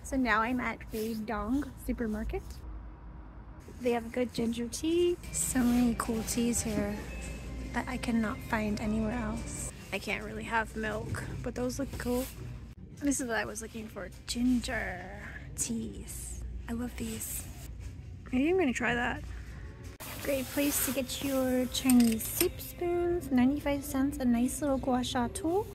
So now I'm at Dong supermarket. They have good ginger tea. So many cool teas here that I cannot find anywhere else. I can't really have milk, but those look cool. This is what I was looking for, ginger teas. I love these. Maybe I'm gonna try that. Great place to get your Chinese soup spoons, 95 cents, a nice little Gua Sha tool.